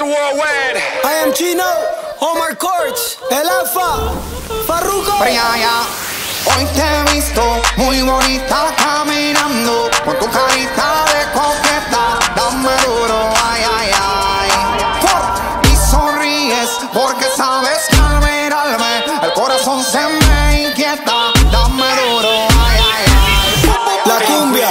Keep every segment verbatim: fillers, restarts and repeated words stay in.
worldwide. I am Chino, Omar Courts, El Alfa, Farruko. Hoy te he visto muy bonita caminando con tu carita de coqueta, dame duro, ay, ay, ay. Y sonríes porque sabes que al mirarme el corazón se me inquieta, dame duro, ay, ay, ay. La cumbia.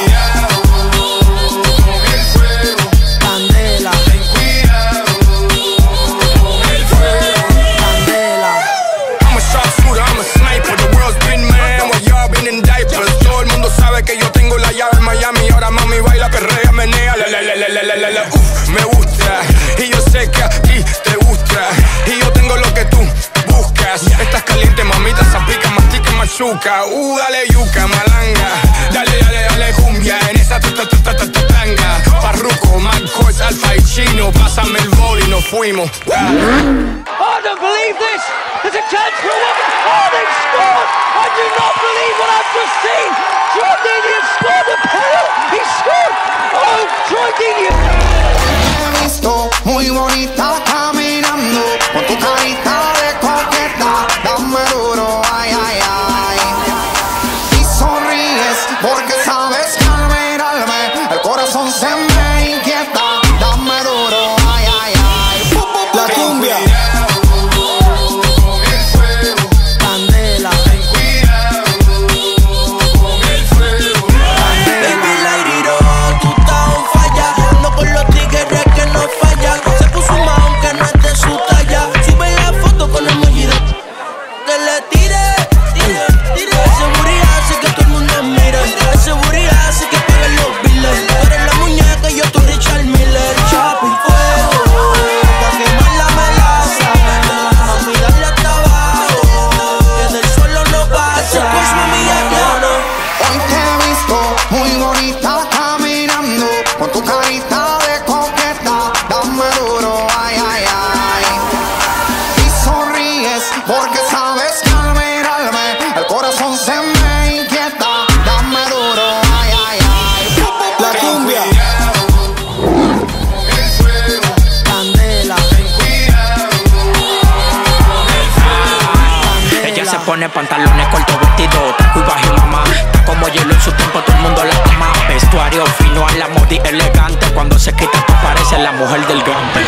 Que yo tengo la llave en Miami, ahora mami baila, perrea, menea, la la la la la la la la. Uf, me gusta, y yo sé que a ti te gusta, y yo tengo lo que tú buscas. Estás caliente, mamita, zapica, mastica, machuca. Uh, dale yuca, malanga, dale, dale, dale cumbia, en esa tanga. Farruko, Marcos, Alfa y Chino, pásame el bol y nos fuimos. Oh, I don't believe this! There's a chance for a woman! Oh, they've scored! I do not believe what I've just seen! Troy Deeney has scored a penalty! He scored! Oh, Troy Deeney! Te he visto muy bonita caminando con tu carita de coqueta, dame duro, ay, ay, ay. Y sonríes porque sabes que al mirarme el corazón se me inquieta, dame duro, ay, ay, ay. La cumbia. Pantalones cortos, vestidos, taco y bajo mamá. Está como hielo en su tiempo, todo el mundo la ama. Vestuario fino a la modi elegante. Cuando se quita tú pareces la mujer del gambe.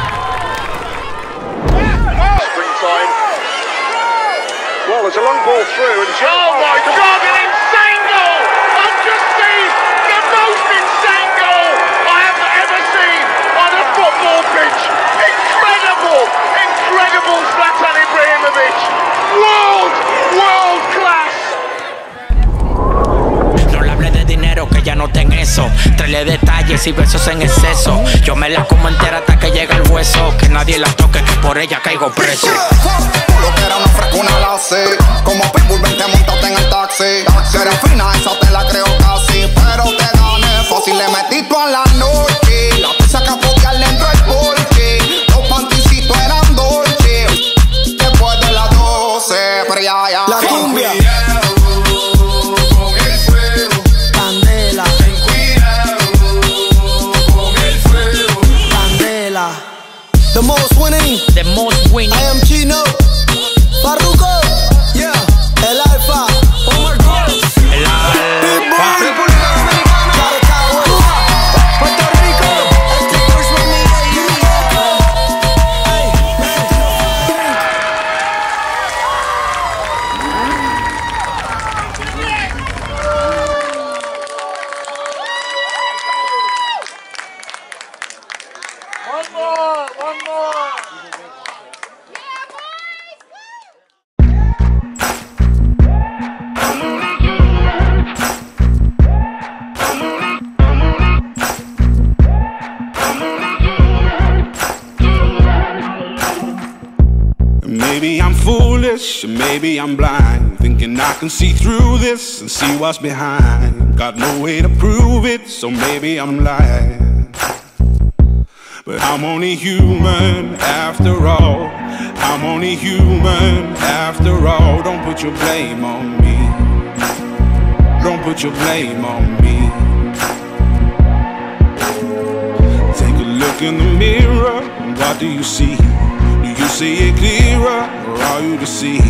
Springtime. Well, there's a long ball through and oh my God, an insane goal! I've just seen the most insane goal I have ever seen on a football pitch. Incredible, incredible Zlatan Ibrahimovic. World, world class. No le hable de dinero que ya no ten eso. Tráele detalles y besos en exceso. Yo me la como entera hasta que llega el hueso. Que nadie la toque, que por ella caigo preso. Lo que era una frescuna la sé. Como Pitbull vente montate en el taxi. Será fina, esa te la creo casi. Pero te gané fácil, le metí tú a la noche. La pizza que podía dentro del porche. Los panticitos eran dolce. Después de las doce, pero ya, ya. La cumbia. The most winning, the most winning. I am Chino, Farruko, yeah, El Alfa, Omar Courts, El Alfa, República Dominicana, Caracas, Puerto Rico, este curso es mi One more, one more. Maybe I'm foolish, maybe I'm blind, thinking I can see through this and see what's behind. Got no way to prove it, so maybe I'm lying. But I'm only human after all. I'm only human after all. Don't put your blame on me. Don't put your blame on me. Take a look in the mirror, what do you see? Do you see it clearer, or are you deceived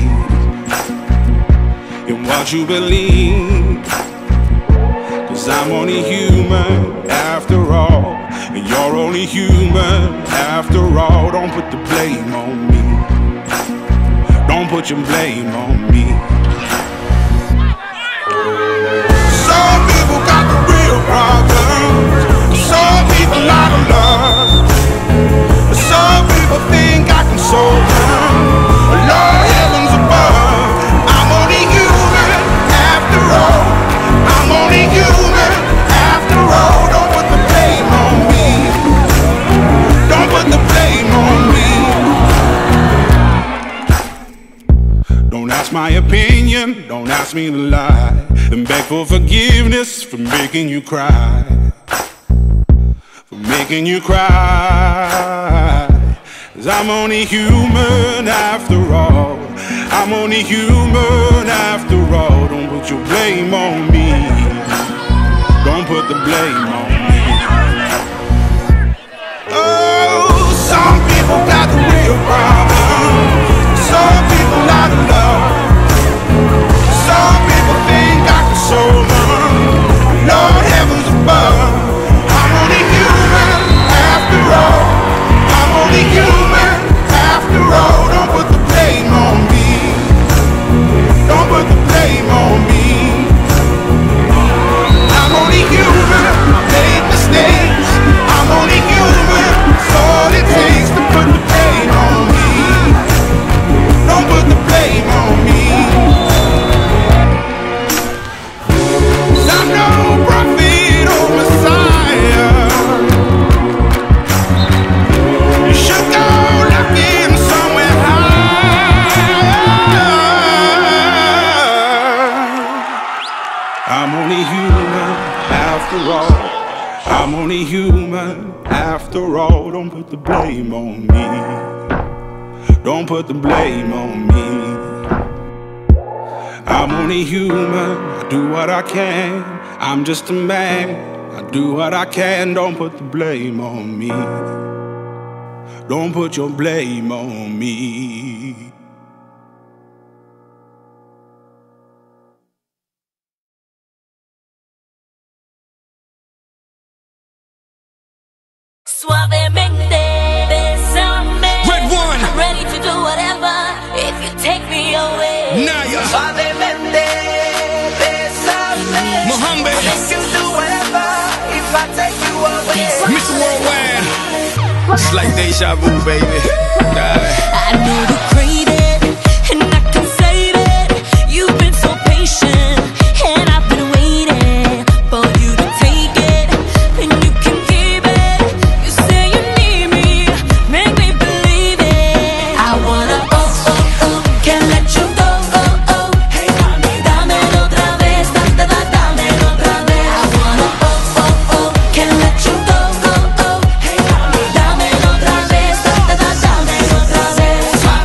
in what you believe? Cause I'm only human after all, and you're only human after all. Don't put the blame on me. Don't put your blame on me. Some people got the real problems. Some people out of love. Some people think I can solve them. Lord heavens above, I'm only human after all. I'm only human after all. Don't put the blame on me. Don't put the blame on me. Don't ask my opinion, don't ask me to lie, and beg for forgiveness for making you cry, for making you cry. Cause I'm only human after all. I'm only human after all. Don't put your blame on me. Don't put the blame on me. Oh, some people got the real problem. Some people out of love. Some people think I can solve them. Lord heavens above, I'm only human after all. I'm only human after all. Don't put the blame on me. Don't put the blame on me. I'm only human, I made mistakes. I'm only human, it's all it takes to put the blame on me. Don't put the blame on me. 'Cause I'm no prophet or Messiah. You should go looking somewhere higher. I'm only human after all. I'm only human after all. Don't put the blame on me. Don't put the blame on me. I'm only human, I do what I can. I'm just a man, I do what I can. Don't put the blame on me. Don't put your blame on me. Suavemente, besame. Red one. I'm ready to do whatever if you take me away. Naya. Suavemente, besame. Mohammed. I can do whatever if I take you away. Mister Worldwide. It's like deja vu, baby. Darling. I know you crave it, and I can save it. You've been so patient, and I've been waiting for you to take it, and you can keep it. You say you need me, make me believe it. I wanna oh oh oh, can't let you go oh oh. Hey mami, dámelo otra vez, da da da, dámelo otra vez. I wanna oh oh oh, can't let you go oh oh. Hey mami, dámelo otra vez, da da da, dámelo otra vez.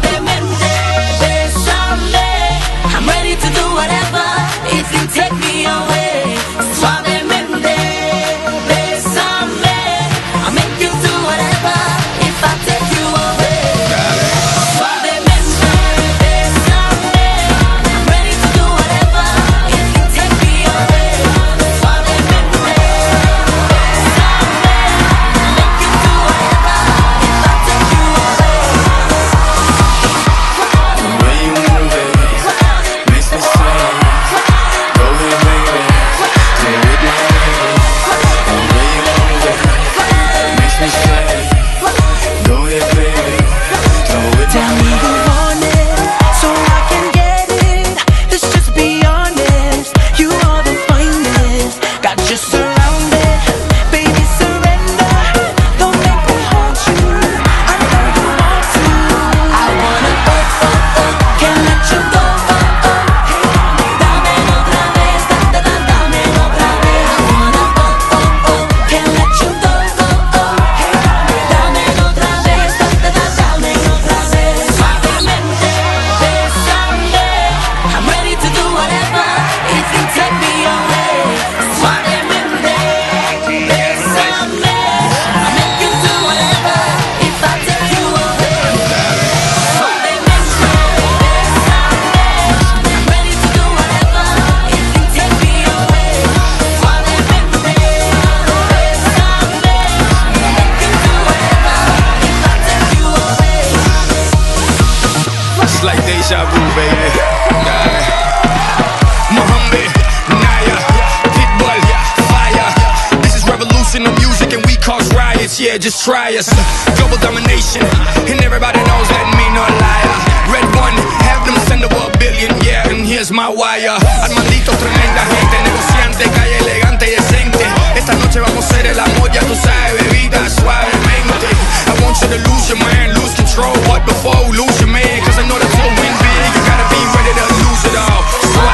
It's like deja vu, baby. God. Mohammed, Naya, Pitbull, fire. This is revolution of music and we cause riots. Yeah, just try us. Global domination, and everybody knows that me no liar. Red one, have them send over a billion, yeah, and here's my wire. Armandito, tremenda gente, negociante, calle elegante y decente. Esta noche vamos a hacer el amor, ya tú sabes, bebida, suavemente. I want you to lose your mind, lose control, but before you lose your man, cause I know that to win big, you gotta be ready to lose it all.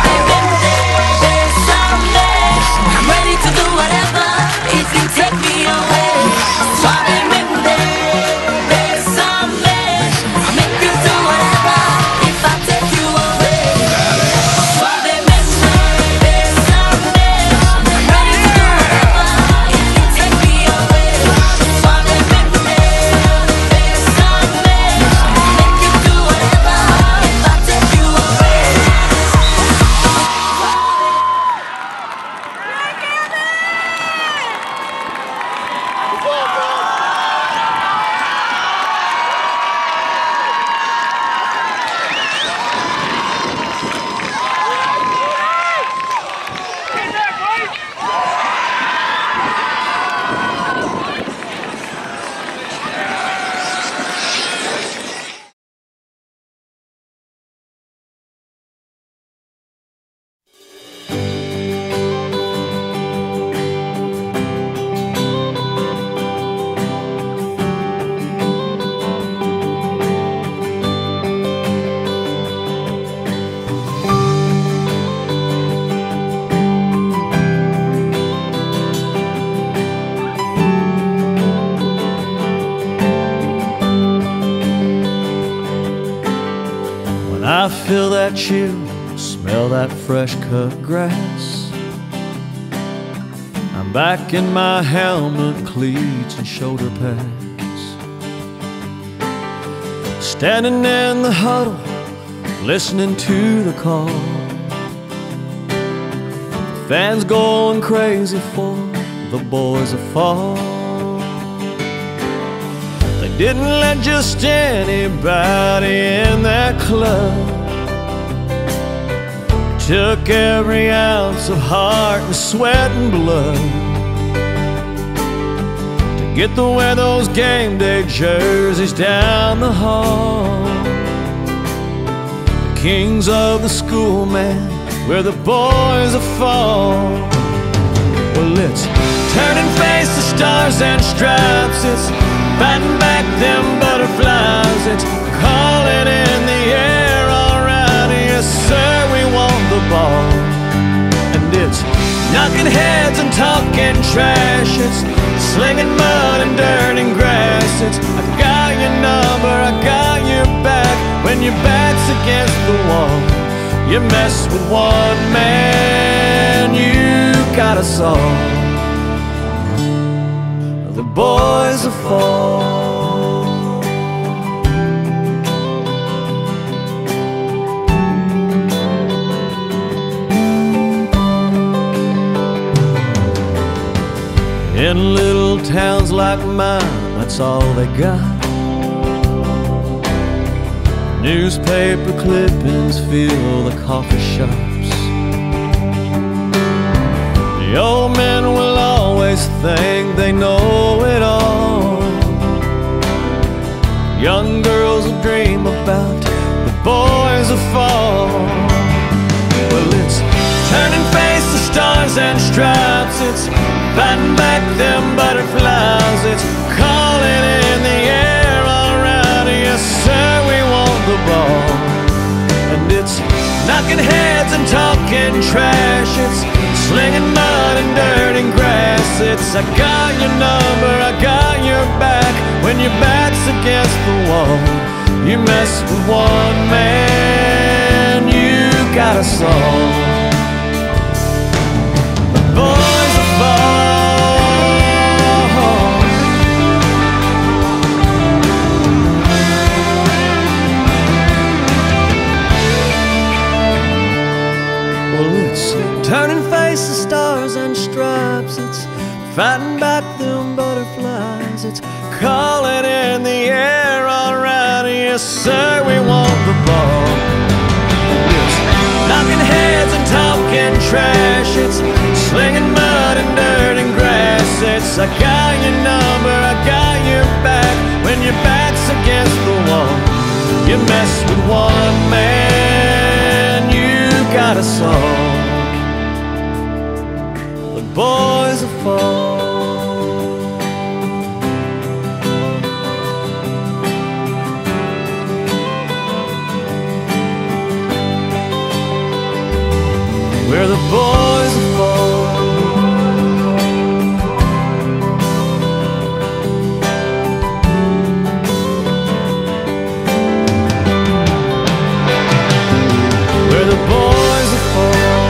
I'm ready to do whatever if you take me away. Suavemente, bésame. I'll make you do whatever if I take you away. Suavemente, bésame. I'm ready to do whatever if you take me away. Suavemente, bésame. I'll make you do whatever if I take you away. I feel that chill, smell that fresh cut grass. I'm back in my helmet, cleats and shoulder pads. Standing in the huddle, listening to the call. The fans going crazy for the boys that fall. They didn't let just anybody in that club. Took every ounce of heart and sweat and blood to get to wear those game day jerseys down the hall. The kings of the school, man, where the boys are fall. Well, it's turning face to stars and stripes. It's fighting back them butterflies. It's calling in the air, all right, yes sir, we want the ball. And it's knocking heads and talking trash. It's slinging mud and dirt and grass. It's I got your number, I got your back. When your back's against the wall, you mess with one man, you got us all. The boys are fall. In little towns like mine, that's all they got. Newspaper clippings fill the coffee shops. The old men will always think they know it all. Young girls will dream about the boys of fall. Well, it's turning face to stars and stripes. It's fighting back them butterflies. It's calling in the air, all right, yes sir, we want the ball. And it's knocking heads and talking trash. It's slinging mud and dirt and grass. It's I got your number, I got your back. When your back's against the wall, you mess with one man, you got us all. The boys are fall. Well, it's turning face to stars and stripes. It's fighting back them butterflies. It's calling in the air, all right, yes sir, we want the ball. trash. It's slinging mud and dirt and grass. It's I got your number, I got your back. When your back's against the wall, you mess with one man, you got us all. The boys will fall. We're the boys of fall. We're the boys of fall.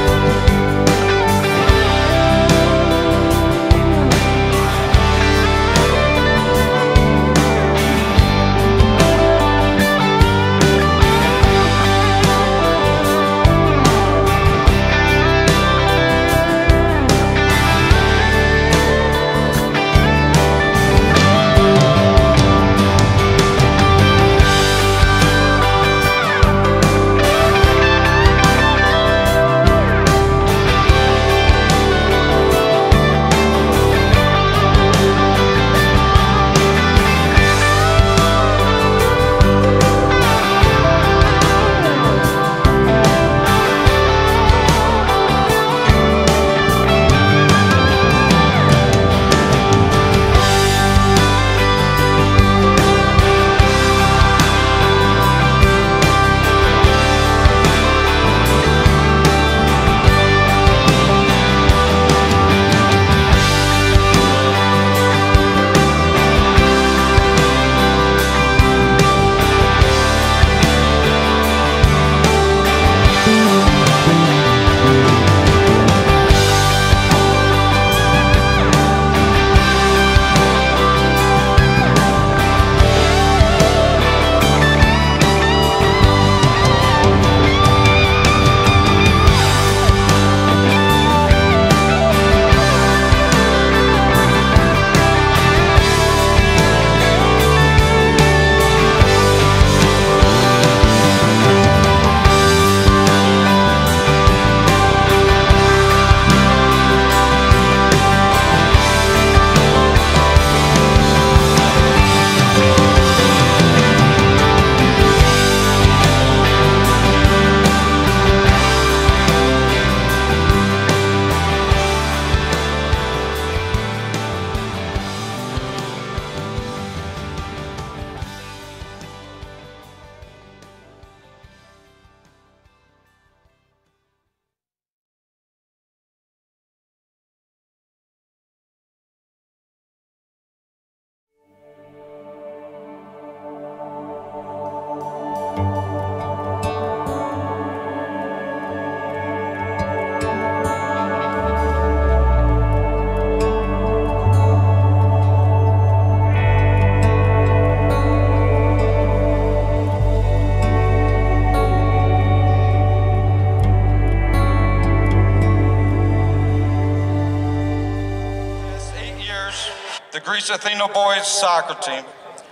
Athena boys soccer team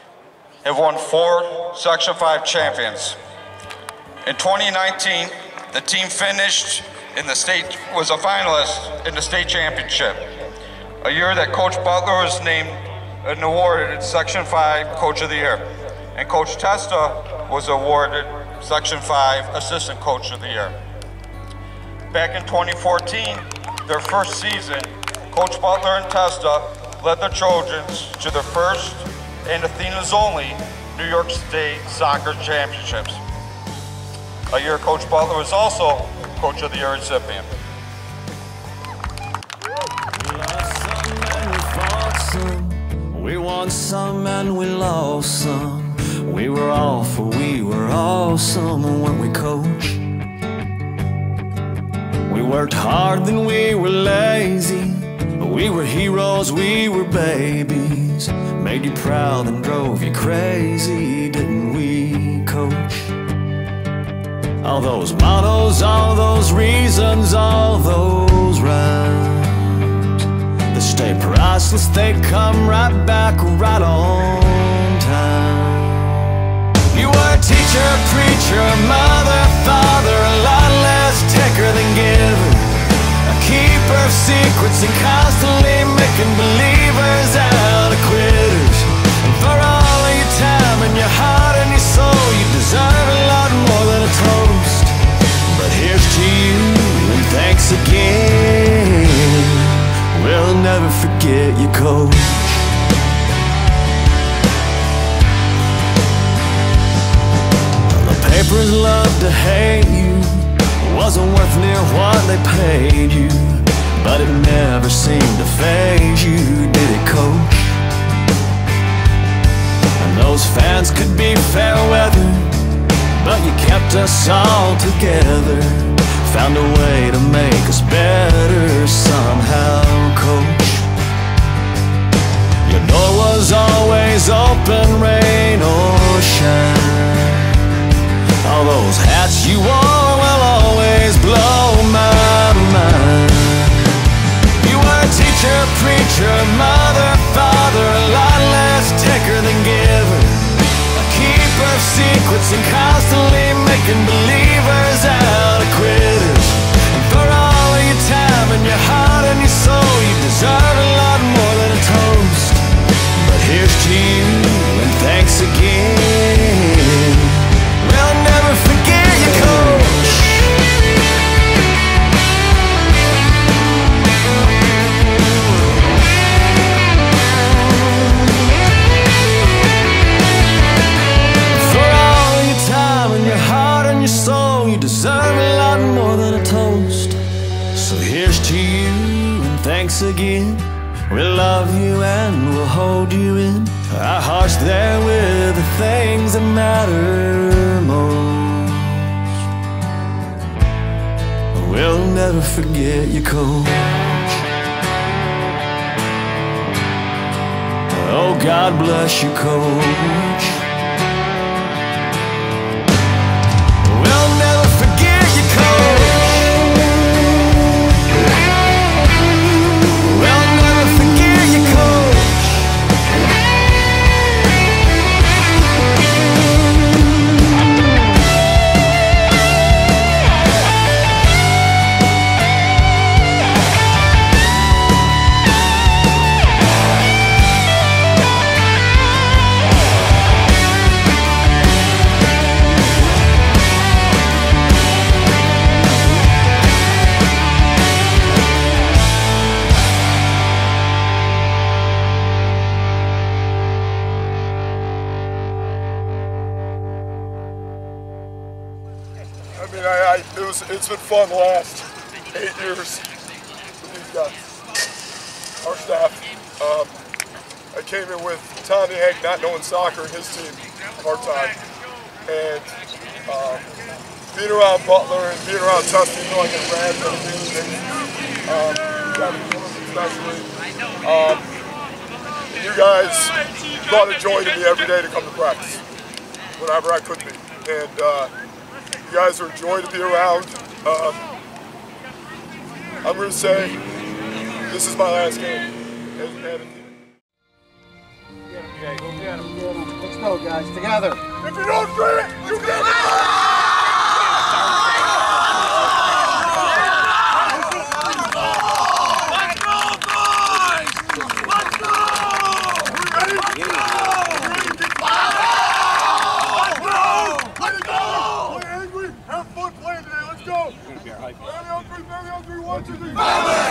have won four Section five champions. In twenty nineteen, the team finished in the state, was a finalist in the state championship, a year that Coach Butler was named and awarded Section five Coach of the Year, and Coach Testa was awarded Section five Assistant Coach of the Year. Back in twenty fourteen, their first season, Coach Butler and Testa led the Trojans to their first and Athena's only New York State Soccer Championships. A year Coach Butler was also Coach of the Year recipient. We won some and we lost some. We were awful, we were awesome when we coached. We worked hard, then we were lazy. We were heroes, we were babies. Made you proud and drove you crazy, didn't we, Coach? All those mottos, all those reasons, all those rhymes, they stay priceless, they come right back right on time. You were a teacher, preacher, mother, father, a lot less taker than giver. you, coach. The papers love to hate you. It wasn't worth near what they paid you, but it never seemed to faze you, did it, coach? And those fans could be fair weather, but you kept us all together. Found a way to make us better somehow, coach. Your door was always open, rain or shine. All those hats you wore will always blow my mind. You were a teacher, preacher, mother, father, a lot less taker than giver, a keeper of secrets and constantly making believers out of quitters. And for all of your time and your heart and your soul, you deserve a lot more than a toast. But here's to you and thanks again. We'll never forget you, coach. For all of your time and your heart and your soul, you deserve a lot more than a toast. So here's to you and thanks again. We love you and we'll hold you in our hearts there with the things that matter most. We'll never forget you, coach. Oh, God bless you, coach. We'll never forget you, coach. I mean, I, I, it was, it's been fun the last eight years with these guys. Our staff. Um, I came in with Tommy Hank not knowing soccer and his team part-time. And um, being around Butler and being around Tusky, you know, like a Brad and everything. Um, especially. Um, and you guys brought a joy to me every day to come to practice, whenever I could be. And uh, you guys are a joy to be around. Um, I'm going to say this is my last game. And, and Okay, go get him, get him. Let's go, guys, together. if you don't dream it, you get it! Have fun playing today. Let's go. Ready on three, ready on three, one, two, three.